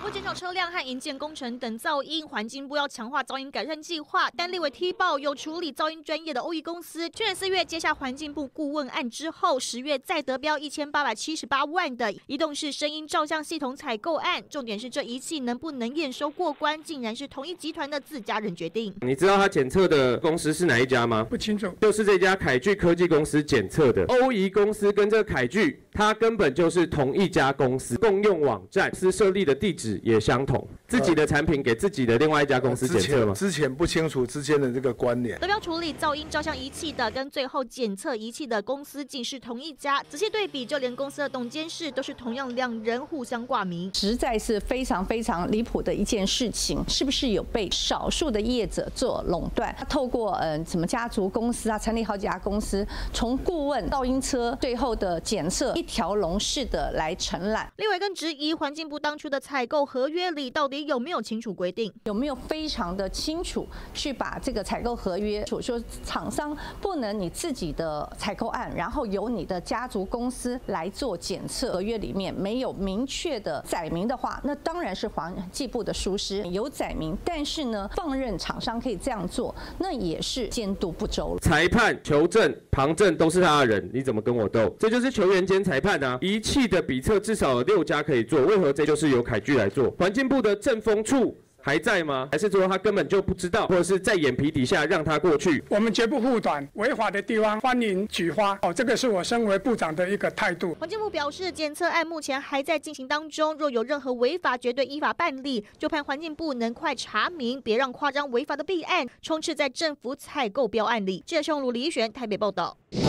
不减少车辆和营建工程等噪音，环境部要强化噪音改善计划。但立委踢爆有处理噪音专业的欧仪公司，去年4月接下环境部顾问案之后，10月再得标1878万的移动式声音照相系统采购案。重点是这仪器能不能验收过关，竟然是同一集团的自家人决定。 你知道他检测的公司是哪一家吗？ 不清楚， 就是这家凯聚科技公司检测的。欧仪公司跟这个凯聚，它根本就是同一家公司，共用网站，公司设立的地址也相同。自己的产品给自己的另外一家公司检测吗？ 之前不清楚之间的这个关联。 得标处理噪音照相仪器的跟最后检测仪器的公司竟是同一家，仔细对比，就连公司的董监事都是同样2人互相挂名， 实在是非常非常离谱的一件事情。是不是有被少数的业者做垄断？他透过什么家族公司啊，成立好几家公司，从顾问、噪音车，最后的检测一条龙式的来承揽。 立委更质疑环境部当初的采购合约里到底有没有清楚规定， 有没有非常的清楚去把这个采购合约说厂商不能你自己的采购案，然后由你的家族公司来做检测，合约里面没有明确的载明的话，那当然是环境部的疏失。有载明，但是呢，放任厂商可以这样做，那也是监督不周了。 裁判、求证、旁证都是他的人，你怎么跟我斗？这就是球员兼裁判啊！仪器的比测至少有6家可以做，为何这就是由凯聚来做？环境部的政风处还在吗？还是说他根本就不知道，或者是在眼皮底下让他过去？ 我们绝不护短，违法的地方欢迎举发。这个是我身为部长的一个态度。 环境部表示，检测案目前还在进行当中，若有任何违法，绝对依法办理。就盼环境部能快查明，别让夸张违法的弊案充斥在政府采购标案里。记者宋鲁李宇璇台北报道。